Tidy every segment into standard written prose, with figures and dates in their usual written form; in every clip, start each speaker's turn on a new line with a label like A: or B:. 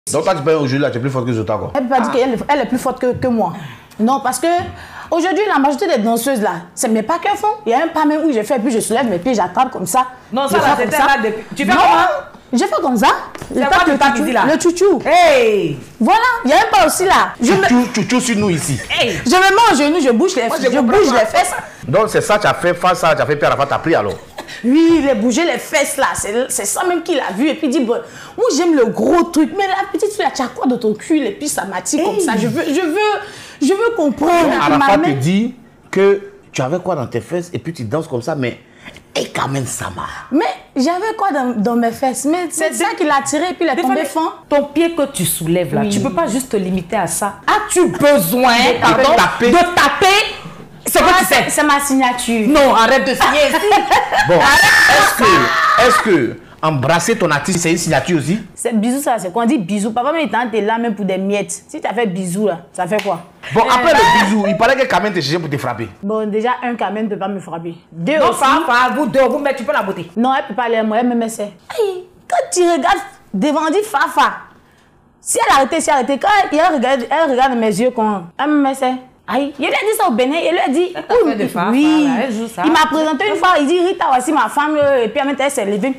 A: Donc quand tu parles aujourd'hui, là, tu es plus forte que Zota, quoi.
B: Elle peut pas dire qu'elle est plus forte que moi. Non, parce que aujourd'hui, la majorité des danseuses là, c'est mes pas qu'elles font. Il y a un pas même où je fais, puis je soulève mes pieds, j'attrape comme ça.
C: Non, ça là, c'était là depuis. Tu fais comment?
B: Je fais comme ça.
C: C'est quoi le tutu là?
B: Le chouchou.
C: Hey!
B: Voilà, il y a un pas aussi là.
A: Chouchou sur nous ici.
C: Hey!
B: Je me mets en genou, je bouge les fesses.
A: Donc c'est ça, tu as fait face à ça, tu as fait Pierre Arafat, tu as pris alors.
B: Oui, il a bougé les fesses là, c'est ça même qu'il a vu. Et puis il dit, bon, moi j'aime le gros truc, mais la petite fille, tu as quoi dans ton cul? Et puis ça m'attire comme ça. Je veux comprendre.
A: Donc, Arafat te dit que tu avais quoi dans tes fesses et puis tu danses comme ça, mais et quand même ça marche.
B: Mais j'avais quoi dans mes fesses? Mais c'est ça qui l'a attiré et puis il est tombé fond.
C: Ton pied que tu soulèves là,
B: Oui.
C: tu peux pas juste te limiter à ça. As-tu besoin
A: taper.
C: de taper? C'est quoi tu sais?
B: C'est ma signature.
C: Non, arrête de signer ici.
A: Bon, est-ce que embrasser ton artiste, c'est une signature aussi?
B: C'est bisous ça, c'est qu'on dit bisous. Papa mais il est là même pour des miettes. Si tu as fait bisous là, ça fait quoi?
A: Bon, après le bisou, il paraît que Kamen te cherchait pour te frapper.
B: Bon, déjà un Kamen ne peut pas me frapper. Deux
C: Non,
B: aussi.
C: vous deux, vous mettez, tu peux la beauté.
B: Non, elle peut pas aller à moi, elle me met ça. Hey, quand tu regardes devant, dit Fafa. Si elle arrêtait, quand elle regarde mes yeux, quand elle me met ça. Aïe, il lui a dit ça au Bénin, il lui a dit.
C: fait de Fafa,
B: oui,
C: là, elle joue ça.
B: Il m'a présenté une fois, il dit Rita, voici ma femme, et puis elle s'est levée.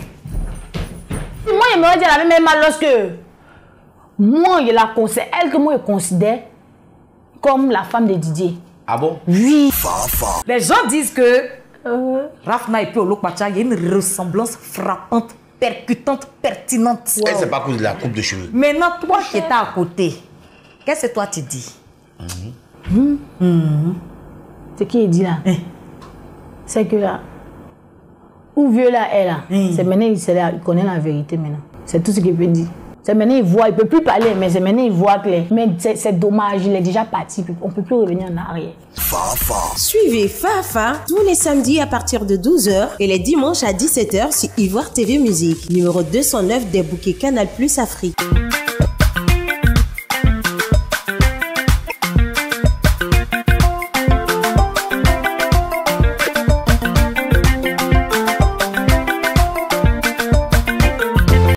B: Moi, il me dit la même mal lorsque. Moi, c'est elle que moi, je considère comme la femme de Didier.
A: Ah bon?
B: Oui.
C: Les gens disent que Rafna et puis Olokpacha, il y a une ressemblance frappante, percutante, pertinente.
A: Elle, c'est pas à cause de la coupe de cheveux.
C: Maintenant, toi qui étais à côté, qu'est-ce que toi tu dis?
B: C'est qui il dit là? C'est que là, où vieux là est là, c'est maintenant il connaît la vérité maintenant. C'est tout ce qu'il peut dire. C'est maintenant il voit, il peut plus parler, mais c'est maintenant il voit clair. Mais c'est dommage, il est déjà parti, on peut plus revenir en arrière.
D: Suivez Fafa tous les samedis à partir de 12h et les dimanches à 17h sur Ivoire TV Musique, numéro 209 des bouquets Canal Plus Afrique.